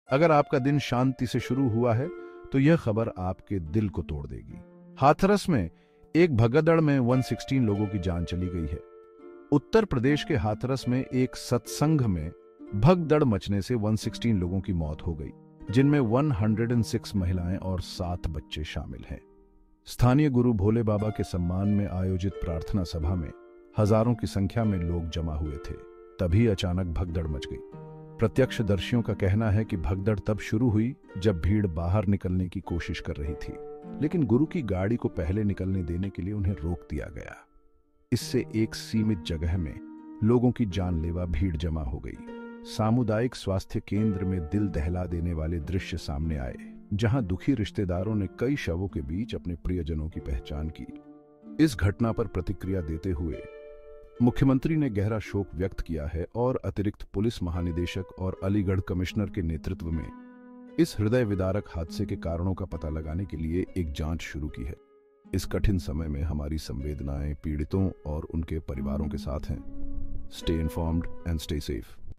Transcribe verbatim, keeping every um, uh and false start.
अगर आपका दिन शांति से शुरू हुआ है तो यह खबर आपके दिल को तोड़ देगी। हाथरस में एक भगदड़ में एक सौ सोलह लोगों की जान चली गई है। उत्तर प्रदेश के हाथरस में एक सत्संग में भगदड़ मचने से एक सौ सोलह लोगों की मौत हो गई, जिनमें एक सौ छह महिलाएं और सात बच्चे शामिल हैं। स्थानीय गुरु भोले बाबा के सम्मान में आयोजित प्रार्थना सभा में हजारों की संख्या में लोग जमा हुए थे। तभी अचानक भगदड़ मच गई। प्रत्यक्षदर्शियों का कहना है कि भगदड़ तब शुरू हुई जब भीड़ बाहर निकलने की कोशिश कर रही थी, लेकिन गुरु की गाड़ी को पहले निकलने देने के लिए उन्हें रोक दिया गया। इससे एक सीमित जगह में लोगों की जानलेवा भीड़ जमा हो गई। सामुदायिक स्वास्थ्य केंद्र में दिल दहला देने वाले दृश्य सामने आए, जहां दुखी रिश्तेदारों ने कई शवों के बीच अपने प्रियजनों की पहचान की। इस घटना पर प्रतिक्रिया देते हुए मुख्यमंत्री ने गहरा शोक व्यक्त किया है और अतिरिक्त पुलिस महानिदेशक और अलीगढ़ कमिश्नर के नेतृत्व में इस हृदय विदारक हादसे के कारणों का पता लगाने के लिए एक जांच शुरू की है। इस कठिन समय में हमारी संवेदनाएं पीड़ितों और उनके परिवारों के साथ हैं। Stay informed and stay safe.